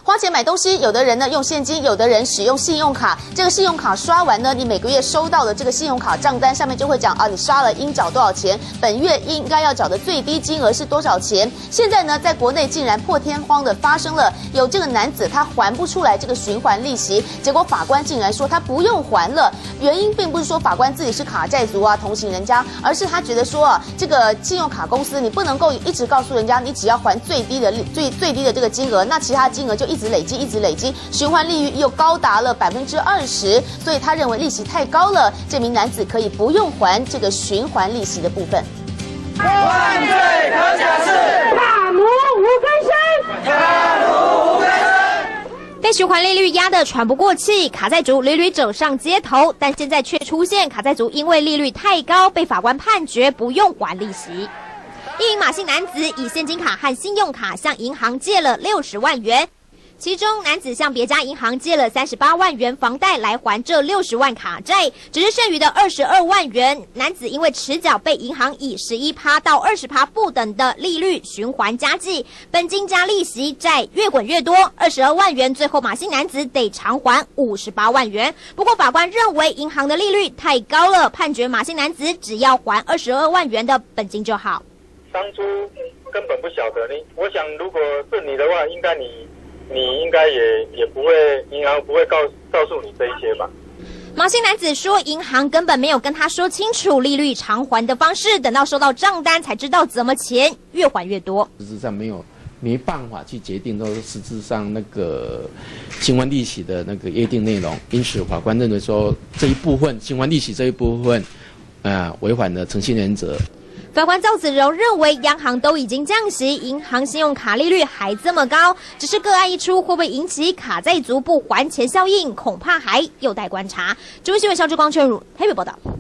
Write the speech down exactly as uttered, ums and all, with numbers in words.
花钱买东西，有的人呢用现金，有的人使用信用卡。这个信用卡刷完呢，你每个月收到的这个信用卡账单上面就会讲啊，你刷了应缴多少钱，本月应该要缴的最低金额是多少钱。现在呢，在国内竟然破天荒的发生了，有这个男子他还不出来这个循环利息，结果法官竟然说他不用还了。原因并不是说法官自己是卡债族啊，同情人家，而是他觉得说啊，这个信用卡公司你不能够一直告诉人家，你只要还最低的最最低的这个金额，那其他金额就一直累积，一直累积，循环利率又高达了百分之二十，所以他认为利息太高了，这名男子可以不用还这个循环利息的部分。 万罪可假释， 大奴无根生， 大奴无根生。 被循环利率压得喘不过气，卡债族屡屡走上街头，但现在却出现卡债族因为利率太高，被法官判决不用还利息。一名马姓男子以现金卡和信用卡向银行借了六十万元。其中，男子向别家银行借了三十八万元房贷来还这六十万卡债，只是剩余的二十二万元，男子因为迟缴被银行以十一趴到二十趴不等的利率循环加计，本金加利息，债越滚越多，二十二万元最后马姓男子得偿还五十八万元。不过法官认为银行的利率太高了，判决马姓男子只要还二十二万元的本金就好。 当初根本不晓得你，我想如果是你的话，应该你。你应该也也不会，银行不会告告诉你这一些吧？ 马姓男子说，银行根本没有跟他说清楚利率偿还的方式，等到收到账单才知道怎么钱越还越多。 实质上没有没办法去决定，说实质上那个循环利息的那个约定内容，因此法官认为说这一部分循环利息这一部分，呃，违反了诚信原则。 法官赵子柔认为，央行都已经降息，银行信用卡利率还这么高，只是个案一出，会不会引起卡债族不还钱效应，恐怕还有待观察。中新闻肖志光、劝如台北报道。